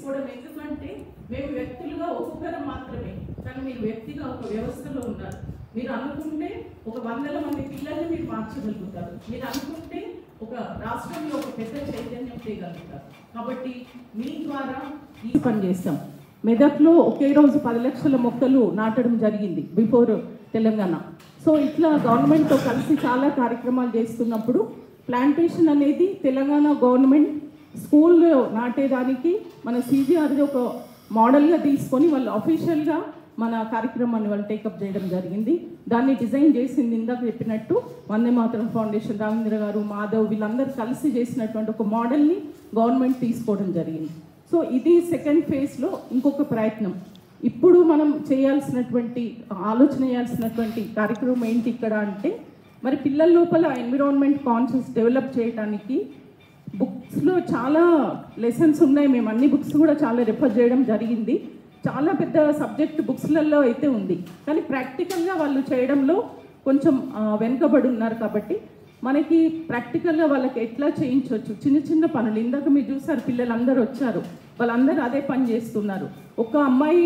తీసుకోవడం. ఎందుకంటే మేము వ్యక్తులుగా ఒక్కొక్కరం మాత్రమే, కానీ మీరు వ్యక్తిగా ఒక వ్యవస్థలో ఉన్నారు. మీరు అనుకుంటే ఒక 100 మంది పిల్లల్ని మీరు మార్చగలుగుతారు. మీరు అనుకుంటే ఒక రాష్ట్రంలో ఒక పెద్ద చైతన్యం చేయగలుగుతారు. కాబట్టి మీ ద్వారా ఈ పని చేస్తాం. మెదక్లో ఒకే రోజు 10 లక్షల మొక్కలు నాటడం జరిగింది బిఫోర్ తెలంగాణ. సో ఇట్లా గవర్నమెంట్తో కలిసి చాలా కార్యక్రమాలు చేస్తున్నప్పుడు ప్లాంటేషన్ అనేది తెలంగాణ గవర్నమెంట్ స్కూల్లో నాటేదానికి మన CGRది ఒక మోడల్గా తీసుకొని వాళ్ళు అఫీషియల్గా మన కార్యక్రమాన్ని వాళ్ళు టేకప్ చేయడం జరిగింది. దాన్ని డిజైన్ చేసింది ఇందాక చెప్పినట్టు వందే మాతరం ఫౌండేషన్, రవీంద్ర గారు, మాధవ్ వీళ్ళందరూ కలిసి చేసినటువంటి ఒక మోడల్ని గవర్నమెంట్ తీసుకోవడం జరిగింది. సో ఇది సెకండ్ ఫేజ్లో ఇంకొక ప్రయత్నం. ఇప్పుడు మనం చేయాల్సినటువంటి ఆలోచన చేయాల్సినటువంటి కార్యక్రమం ఏంటి ఇక్కడ అంటే, మరి పిల్లల లోపల ఎన్విరాన్మెంట్ కాన్షియస్ డెవలప్ చేయడానికి బుక్స్లో చాలా లెసన్స్ ఉన్నాయి. మేము అన్ని బుక్స్ కూడా చాలా రెఫర్ చేయడం జరిగింది. చాలా పెద్ద సబ్జెక్ట్ బుక్స్లలో అయితే ఉంది, కానీ ప్రాక్టికల్గా వాళ్ళు చేయడంలో కొంచెం వెనుకబడి ఉన్నారు. కాబట్టి మనకి ప్రాక్టికల్గా వాళ్ళకి ఎట్లా చేయించవచ్చు చిన్న చిన్న పనులు. ఇందాక మీరు చూసారు పిల్లలందరూ వచ్చారు, వాళ్ళందరూ అదే పని చేస్తున్నారు. ఒక అమ్మాయి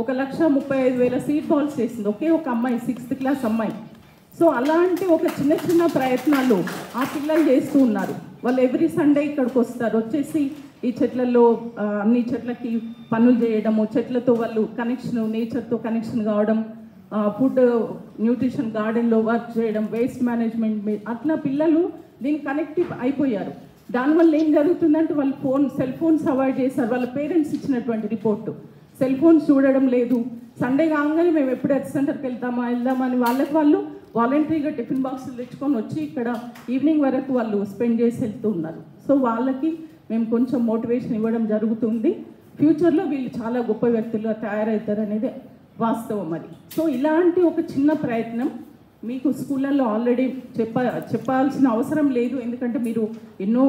1,35,000 సీడ్ బాల్స్ చేసింది, ఒకే ఒక అమ్మాయి 6th క్లాస్ అమ్మాయి. సో అలాంటి ఒక చిన్న చిన్న ప్రయత్నాలు ఆ పిల్లలు చేస్తూ ఉన్నారు. వాళ్ళు ఎవ్రీ సండే ఇక్కడికి వస్తారు, వచ్చేసి ఈ చెట్లలో అన్ని చెట్లకి పనులు చేయడము, చెట్లతో వాళ్ళు కనెక్షన్, నేచర్తో కనెక్షన్ కావడం, ఫుడ్ న్యూట్రిషన్ గార్డెన్లో వర్క్ చేయడం, వేస్ట్ మేనేజ్మెంట్, అట్లా పిల్లలు దీనికి కనెక్టివ్ అయిపోయారు. దానివల్ల ఏం జరుగుతుందంటే వాళ్ళు సెల్ ఫోన్స్ అవాయిడ్ చేశారు. వాళ్ళ పేరెంట్స్ ఇచ్చినటువంటి రిపోర్టు, సెల్ ఫోన్స్ చూడడం లేదు. సండే కాగానే మేము ఎప్పుడు హెల్త్ సెంటర్కి వెళ్దామని వాళ్ళకి వాళ్ళు వాలంటరీగా టిఫిన్ బాక్సులు తెచ్చుకొని వచ్చి ఇక్కడ ఈవినింగ్ వరకు వాళ్ళు స్పెండ్ చేసి వెళ్తూ ఉన్నారు. సో వాళ్ళకి మేము కొంచెం మోటివేషన్ ఇవ్వడం జరుగుతుంది. ఫ్యూచర్లో వీళ్ళు చాలా గొప్ప వ్యక్తులుగా తయారవుతారు అనేది వాస్తవం అది. సో ఇలాంటి ఒక చిన్న ప్రయత్నం మీకు స్కూళ్ళల్లో ఆల్రెడీ చెప్పాల్సిన అవసరం లేదు, ఎందుకంటే మీరు ఎన్నో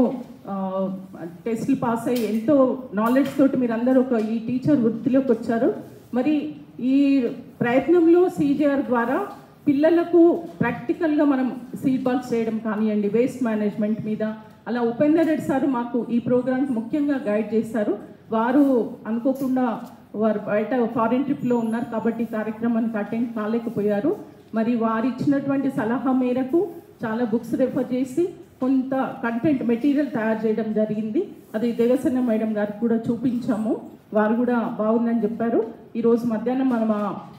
టెస్టులు పాస్ అయ్యి ఎంతో నాలెడ్జ్ తోటి మీరు అందరూ ఈ టీచర్ వృత్తిలోకి వచ్చారు. మరి ఈ ప్రయత్నంలో CGR ద్వారా పిల్లలకు ప్రాక్టికల్గా మనం సీడ్ బాల్స్ చేయడం కానివ్వండి, వేస్ట్ మేనేజ్మెంట్ మీద, అలా ఉపేందర్ రెడ్డి సార్ మాకు ఈ ప్రోగ్రామ్కి ముఖ్యంగా గైడ్ చేశారు. వారు అనుకోకుండా వారు బయట ఫారిన్ ట్రిప్లో ఉన్నారు కాబట్టి కార్యక్రమానికి అటెండ్ కాలేకపోయారు. మరి వారు ఇచ్చినటువంటి సలహా మేరకు చాలా బుక్స్ రెఫర్ చేసి కొంత కంటెంట్ మెటీరియల్ తయారు చేయడం జరిగింది. అది దేవసేన మేడం గారికి కూడా చూపించాము, వారు కూడా బాగుందని చెప్పారు. ఈరోజు మధ్యాహ్నం మనం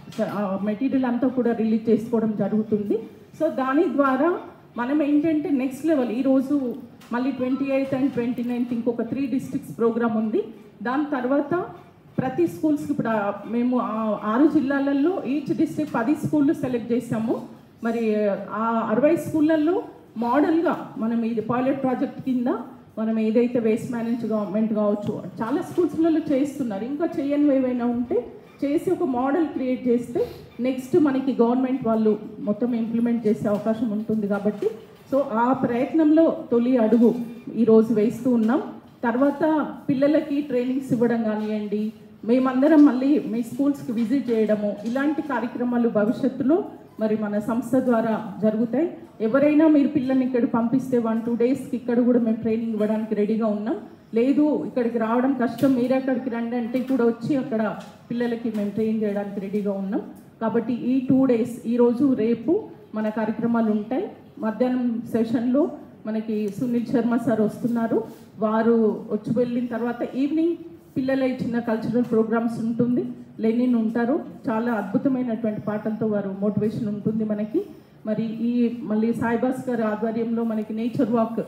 మెటీరియల్ అంతా కూడా రిలీజ్ చేసుకోవడం జరుగుతుంది. సో దాని ద్వారా మనం ఏంటంటే నెక్స్ట్ లెవెల్, ఈరోజు మళ్ళీ 28th and 29th ఇంకొక 3 districts ప్రోగ్రామ్ ఉంది. దాని తర్వాత ప్రతి స్కూల్స్కి ఇప్పుడు మేము 6 జిల్లాలలో ఈచ్ డిస్ట్రిక్ట్ 10 స్కూళ్ళు సెలెక్ట్ చేసాము. మరి ఆ 60 స్కూళ్ళల్లో మోడల్గా మనం ఇది పైలట్ ప్రాజెక్ట్ కింద మనం ఏదైతే వేస్ట్ మేనేజ్మెంట్ కావచ్చు చాలా స్కూల్స్లలో చేస్తున్నారు. ఇంకా చేయనివి ఏవైనా ఉంటే చేసి ఒక మోడల్ క్రియేట్ చేస్తే నెక్స్ట్ మనకి గవర్నమెంట్ వాళ్ళు మొత్తం ఇంప్లిమెంట్ చేసే అవకాశం ఉంటుంది. కాబట్టి సో ఆ ప్రయత్నంలో తొలి అడుగు ఈరోజు వేస్తూ ఉన్నాం. తర్వాత పిల్లలకి ట్రైనింగ్స్ ఇవ్వడం కానివ్వండి, మేమందరం మళ్ళీ మీ స్కూల్స్కి విజిట్ చేయడము, ఇలాంటి కార్యక్రమాలు భవిష్యత్తులో మరి మన సంస్థ ద్వారా జరుగుతాయి. ఎవరైనా మీరు పిల్లల్ని ఇక్కడ పంపిస్తే 1-2 డేస్కి ఇక్కడ కూడా మేము ట్రైనింగ్ ఇవ్వడానికి రెడీగా ఉన్నాం. లేదు ఇక్కడికి రావడం కష్టం, మీరే అక్కడికి రండి అంటే కూడా వచ్చి అక్కడ పిల్లలకి మేము ట్రైన్ చేయడానికి రెడీగా ఉన్నాం. కాబట్టి ఈ 2 days ఈరోజు రేపు మన కార్యక్రమాలు ఉంటాయి. మధ్యాహ్నం సెషన్లో మనకి సునీల్ శర్మ సార్ వస్తున్నారు, వారు వచ్చి వెళ్ళిన తర్వాత ఈవినింగ్ పిల్లల చిన్న కల్చరల్ ప్రోగ్రామ్స్ ఉంటుంది, లెనిన్ ఉంటారు, చాలా అద్భుతమైనటువంటి పాటలతో వారు మోటివేషన్ ఉంటుంది మనకి. మరి ఈ మళ్ళీ సాయిభాస్కర్ ఆధ్వర్యంలో మనకి నేచర్ వాక్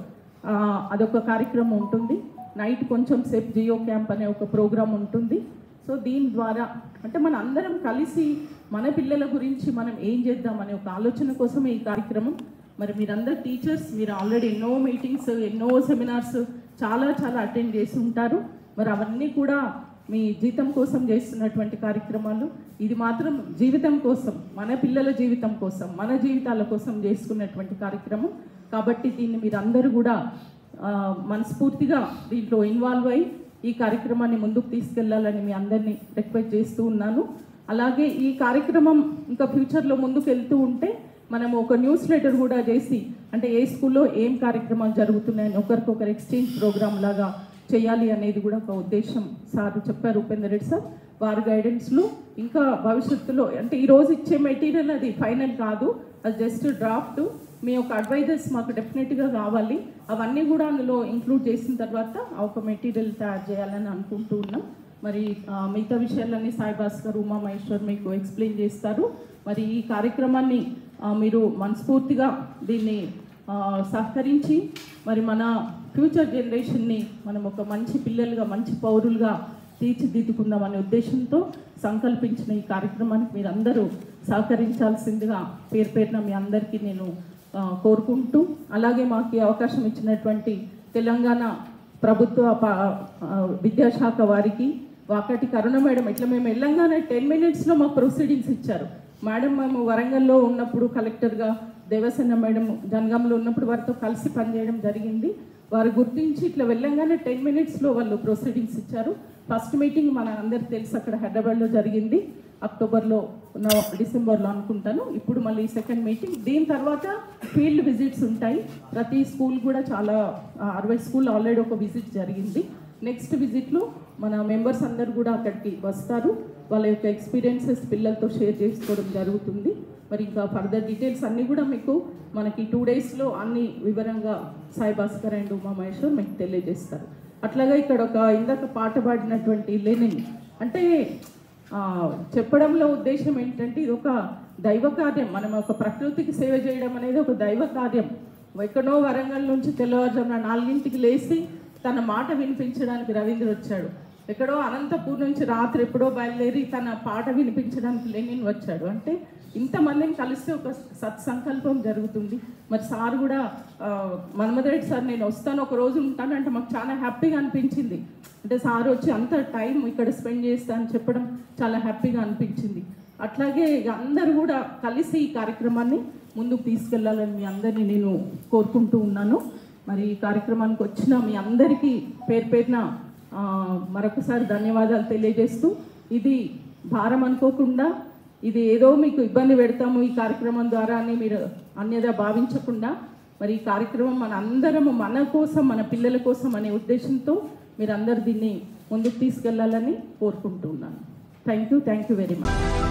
అదొక కార్యక్రమం ఉంటుంది. నైట్ కొంచెం సేపు జియో క్యాంప్ అనే ఒక ప్రోగ్రాం ఉంటుంది. సో దీని ద్వారా అంటే మన అందరం కలిసి మన పిల్లల గురించి మనం ఏం చేద్దామనే ఒక ఆలోచన కోసమే ఈ కార్యక్రమం. మరి మీరందరూ టీచర్స్, మీరు ఆల్రెడీ ఎన్నో మీటింగ్స్, ఎన్నో సెమినార్స్ చాలా అటెండ్ చేసి ఉంటారు. మరి అవన్నీ కూడా మీ జీతం కోసం చేస్తున్నటువంటి కార్యక్రమాలు. ఇది మాత్రం జీవితం కోసం, మన పిల్లల జీవితం కోసం, మన జీవితాల కోసం చేసుకున్నటువంటి కార్యక్రమం. కాబట్టి దీన్ని మీరు అందరూ కూడా మనస్ఫూర్తిగా దీంట్లో ఇన్వాల్వ్ అయ్యి ఈ కార్యక్రమాన్ని ముందుకు తీసుకెళ్లాలని మీ అందరినీ రిక్వెస్ట్ చేస్తూ ఉన్నాను. అలాగే ఈ కార్యక్రమం ఇంకా ఫ్యూచర్లో ముందుకు వెళ్తూ ఉంటే మనం ఒక న్యూస్ లెటర్ కూడా చేసి, అంటే ఏ స్కూల్లో ఏం కార్యక్రమాలు జరుగుతున్నాయని ఒకరికొకరు ఎక్స్చేంజ్ ప్రోగ్రామ్ లాగా చేయాలి అనేది కూడా ఒక ఉద్దేశం సార్ చెప్పారు, ఉపేందర్ రెడ్డి సార్. వారి గైడెన్స్లో ఇంకా భవిష్యత్తులో అంటే ఈరోజు ఇచ్చే మెటీరియల్ అది ఫైనల్ కాదు, అది జస్ట్ డ్రాఫ్ట్. మీ యొక్క అడ్వైజర్స్ మాకు డెఫినెట్గా కావాలి. అవన్నీ కూడా అందులో ఇంక్లూడ్ చేసిన తర్వాత ఒక మెటీరియల్ తయారు చేయాలని అనుకుంటూ ఉన్నాం. మరి మిగతా విషయాలన్నీ సాయి భాస్కర్, ఉమా మహేశ్వర్ మీకు ఎక్స్ప్లెయిన్ చేస్తారు. మరి ఈ కార్యక్రమాన్ని మీరు మనస్ఫూర్తిగా దీన్ని సహకరించి మరి మన ఫ్యూచర్ జనరేషన్ని మనం ఒక మంచి పిల్లలుగా, మంచి పౌరులుగా తీర్చిదిద్దుకుందామనే ఉద్దేశంతో సంకల్పించిన ఈ కార్యక్రమానికి మీరందరూ సహకరించాల్సిందిగా పేరు పేరున మీ అందరికీ నేను కోరుకుంటూ, అలాగే మాకు ఈ అవకాశం ఇచ్చినటువంటి తెలంగాణ ప్రభుత్వ విద్యాశాఖ వారికి, వాకటి కరుణ మేడం, ఇట్లా మేము వెళ్ళంగానే 10 minutesలో మాకు ప్రొసీడింగ్స్ ఇచ్చారు. మేడం మేము వరంగల్లో ఉన్నప్పుడు కలెక్టర్గా, దేవసేన మేడం జనగాంలో ఉన్నప్పుడు వారితో కలిసి పనిచేయడం జరిగింది. వారు గుర్తించి ఇట్లా వెళ్ళంగానే 10 minutesలో వాళ్ళు ప్రొసీడింగ్స్ ఇచ్చారు. ఫస్ట్ మీటింగ్ మన అందరికి తెలుసు అక్కడ హైదరాబాద్లో జరిగింది, అక్టోబర్లో డిసెంబర్లో అనుకుంటాను. ఇప్పుడు మళ్ళీ సెకండ్ మీటింగ్. దీని తర్వాత ఫీల్డ్ విజిట్స్ ఉంటాయి. ప్రతి స్కూల్ కూడా చాలా 60 స్కూల్ ఆల్రెడీ ఒక విజిట్ జరిగింది. నెక్స్ట్ విజిట్లో మన మెంబర్స్ అందరు కూడా అక్కడికి వస్తారు. వాళ్ళ యొక్క ఎక్స్పీరియన్సెస్ పిల్లలతో షేర్ చేసుకోవడం జరుగుతుంది. మరి ఇంకా ఫర్దర్ డీటెయిల్స్ అన్నీ కూడా మీకు మనకి 2 daysలో అన్ని వివరంగా సాయి భాస్కర్ అండ్ ఉమా మహేశ్వర్ మీకు తెలియజేస్తారు. అట్లాగా ఇక్కడ ఒక ఇందాక పాట పాడినటువంటి లెనిన్ అంటే చెప్పడంలో ఉద్దేశం ఏంటంటే ఇది ఒక దైవ కార్యం. మనం ఒక ప్రకృతికి సేవ చేయడం అనేది ఒక దైవ కార్యం. ఎక్కడో వరంగల్ నుంచి తెల్లవారుజామున 4 లేచి తన మాట వినిపించడానికి రవీంద్ర వచ్చాడు. ఎక్కడో అనంతపూర్ నుంచి రాత్రి ఎప్పుడో బయలుదేరి తన పాట వినిపించడానికి లెనిన్ వచ్చాడు. అంటే ఇంతమందిని కలిస్తే ఒక సత్సంకల్పం జరుగుతుంది. మరి సార్ కూడా మన్మథరెడ్డి సార్ నేను వస్తాను, ఒక రోజు ఉంటానంటే మాకు చాలా హ్యాపీగా అనిపించింది. అంటే సార్ వచ్చి అంత టైం ఇక్కడ స్పెండ్ చేస్తా అని చెప్పడం చాలా హ్యాపీగా అనిపించింది. అట్లాగే అందరూ కూడా కలిసి ఈ కార్యక్రమాన్ని ముందుకు తీసుకెళ్లాలని మీ అందరినీ నేను కోరుకుంటూ ఉన్నాను. మరి ఈ కార్యక్రమానికి వచ్చిన మీ అందరికీ పేరు పేరున మరొకసారి ధన్యవాదాలు తెలియజేస్తూ, ఇది భారం అనుకోకుండా, ఇది ఏదో మీకు ఇబ్బంది పెడతాము ఈ కార్యక్రమం ద్వారా అని మీరు అన్యదా భావించకుండా, మరి ఈ కార్యక్రమం మన అందరము మన కోసం, మన పిల్లల కోసం అనే ఉద్దేశంతో మీరందరూ దీన్ని ముందుకు తీసుకెళ్లాలని కోరుకుంటున్నాను. Thank you very much.